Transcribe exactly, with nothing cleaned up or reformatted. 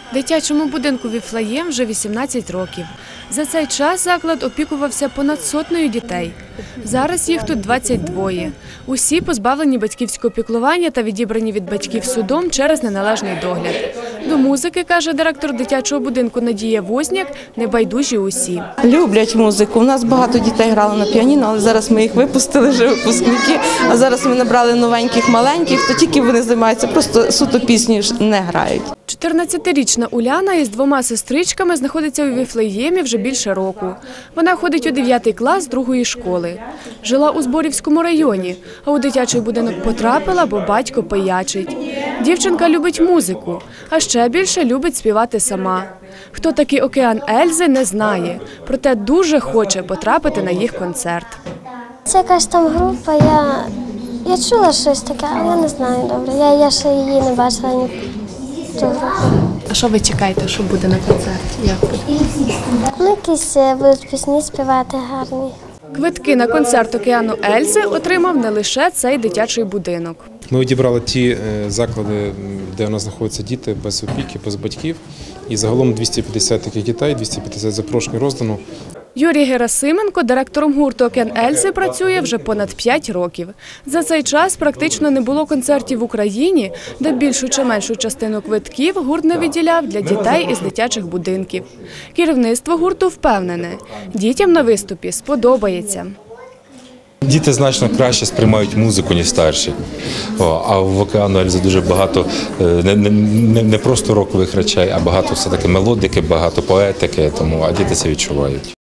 Дитячому будинку «Віфлеєм» вже вісімнадцять років. За цей час заклад опікувався понад сотнею дітей. Зараз їх тут двадцять двоє. Усі позбавлені батьківського піклування та відібрані від батьків судом через неналежний догляд. До музики, каже директор дитячого будинку Надія Возняк, небайдужі усі. Люблять музику. У нас багато дітей грали на піаніно, але зараз ми їх випустили, вже випускники. А зараз ми набрали новеньких, маленьких, то тільки вони займаються, просто суто пісні не грають. чотирнадцятирічна Уляна із двома сестричками знаходиться у Віфлеємі вже більше року. Вона ходить у дев'ятий клас другої школи. Жила у Зборівському районі, а у дитячий будинок потрапила, бо батько пиячить. Дівчинка любить музику, а ще більше любить співати сама. Хто такий «Океан Ельзи» не знає, проте дуже хоче потрапити на їх концерт. Це якась там група, я, я чула щось таке, але я не знаю добре. Я, я ще її не бачила ні. А що ви чекаєте, що буде на концерті? Як буде? Ну, якісь будуть пісні співати гарні. Квитки на концерт «Океану Ельзи» отримав не лише цей дитячий будинок. Ми відібрали ті заклади, де у нас знаходяться діти без опіки, без батьків. І загалом двісті п'ятдесят таких дітей, двісті п'ятдесят запрошень роздано. Юрій Герасименко директором гурту «Океан Ельзи» працює вже понад п'ять років. За цей час практично не було концертів в Україні, де більшу чи меншу частину квитків гурт не виділяв для дітей із дитячих будинків. Керівництво гурту впевнене, дітям на виступі сподобається. Діти значно краще сприймають музику, ніж старші. А в «Океану Ельзи» дуже багато не, не, не просто рокових речей, а багато все-таки мелодики, багато поетики, тому а діти це відчувають.